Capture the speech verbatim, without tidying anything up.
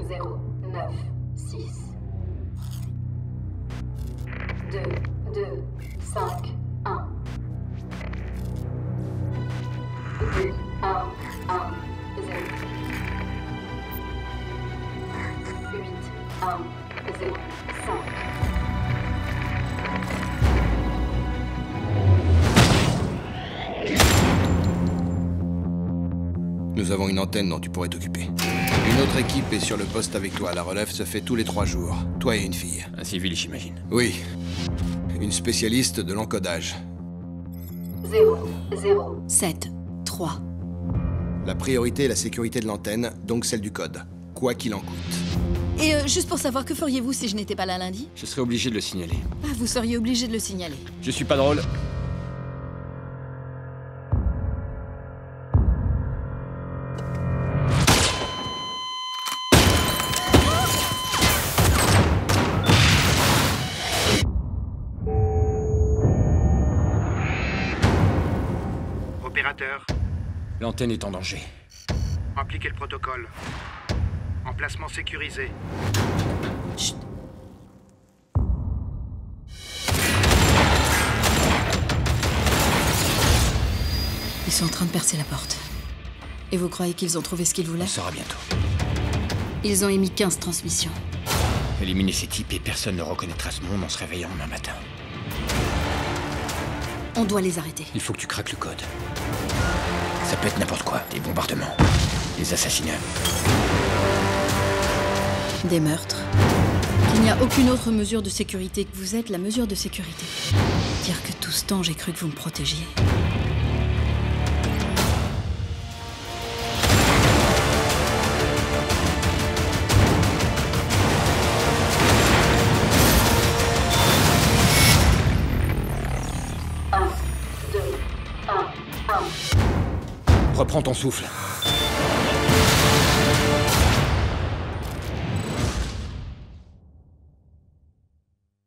zéro neuf six deux deux cinq un deux un un zéro huit un zéro cinq. Nous avons une antenne dont tu pourrais t'occuper. Une autre équipe est sur le poste avec toi. La relève se fait tous les trois jours. Toi et une fille. Un civil, j'imagine. Oui. Une spécialiste de l'encodage. zéro zéro sept trois. La priorité est la sécurité de l'antenne, donc celle du code. Quoi qu'il en coûte. Et euh, juste pour savoir, que feriez-vous si je n'étais pas là lundi? Je serais obligé de le signaler. Ah, vous seriez obligé de le signaler. Je suis pas drôle. Opérateur, L'antenne est en danger. appliquez le protocole. Emplacement sécurisé. Chut. Ils sont en train de percer la porte. Et vous croyez qu'ils ont trouvé ce qu'ils On voulaient? le saura bientôt. Ils ont émis quinze transmissions. Éliminer ces types et personne ne reconnaîtra ce monde en se réveillant demain matin. On doit les arrêter. Il faut que tu craques le code. Ça peut être n'importe quoi. Des bombardements. Des assassinats. Des meurtres. Il n'y a aucune autre mesure de sécurité que vous êtes la mesure de sécurité. Dire que tout ce temps, j'ai cru que vous me protégiez. un deux un un. Reprends ton souffle.